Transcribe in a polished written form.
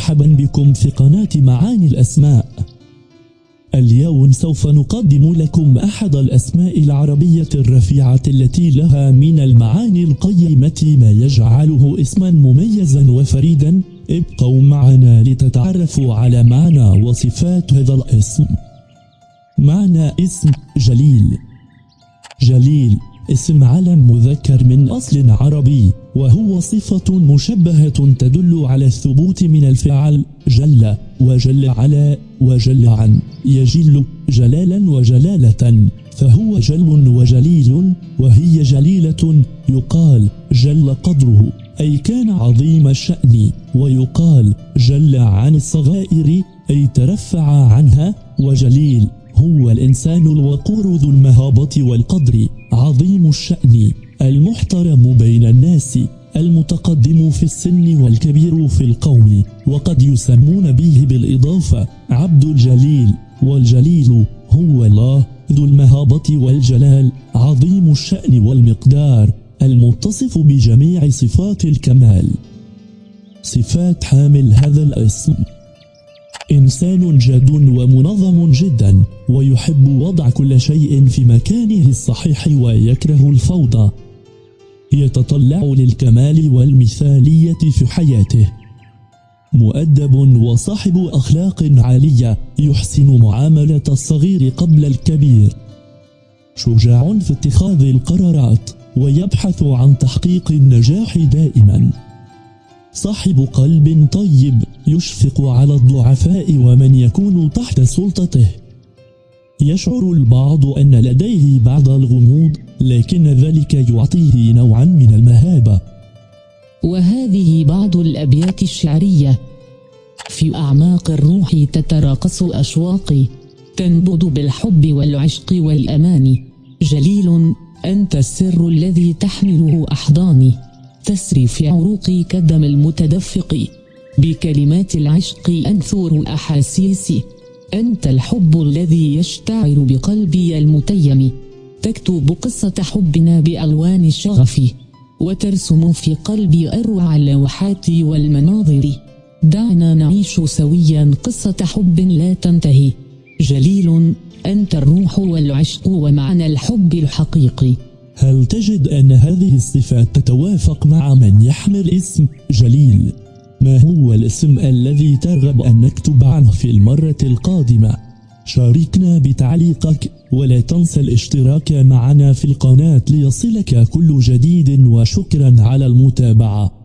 مرحبا بكم في قناة معاني الأسماء. اليوم سوف نقدم لكم أحد الأسماء العربية الرفيعة التي لها من المعاني القيمة ما يجعله اسما مميزا وفريدا. ابقوا معنا لتتعرفوا على معنى وصفات هذا الاسم. معنى اسم جليل. جليل اسم علم مذكر من أصل عربي، وهو صفة مشبهة تدل على الثبوت من الفعل جل وجل على وجل عن. يجل جلالا وجلالة، فهو جل وجليل، وهي جليلة. يقال جل قدره أي كان عظيم الشأن، ويقال جل عن الصغائر أي ترفع عنها. وجليل هو الإنسان الوقور ذو المهابة والقدر، عظيم الشأن، المحترم بين الناس، المتقدم في السن والكبير في القوم. وقد يسمون به بالإضافة عبد الجليل، والجليل هو الله ذو المهابة والجلال، عظيم الشأن والمقدار، المتصف بجميع صفات الكمال. صفات حامل هذا الاسم: إنسان جاد ومنظم جدا، ويحب وضع كل شيء في مكانه الصحيح ويكره الفوضى. يتطلع للكمال والمثالية في حياته. مؤدب وصاحب أخلاق عالية، يحسن معاملة الصغير قبل الكبير. شجاع في اتخاذ القرارات، ويبحث عن تحقيق النجاح دائما. صاحب قلب طيب، يشفق على الضعفاء ومن يكون تحت سلطته. يشعر البعض أن لديه بعض الغموض، لكن ذلك يعطيه نوعا من المهابة. وهذه بعض الأبيات الشعرية: في أعماق الروح تتراقص أشواقي، تنبض بالحب والعشق والأمان. جليل أنت السر الذي تحمله أحضاني، تسري في عروقي كالدم المتدفق، بكلمات العشق أنثور أحاسيسي. أنت الحب الذي يشتعل بقلبي المتيم، تكتب قصة حبنا بألوان الشغف، وترسم في قلبي أروع اللوحات والمناظر. دعنا نعيش سويا قصة حب لا تنتهي. جليل أنت الروح والعشق ومعنى الحب الحقيقي. هل تجد أن هذه الصفات تتوافق مع من يحمل اسم جليل؟ ما هو الاسم الذي ترغب أن نكتب عنه في المرة القادمة؟ شاركنا بتعليقك، ولا تنسى الاشتراك معنا في القناة ليصلك كل جديد، وشكرا على المتابعة.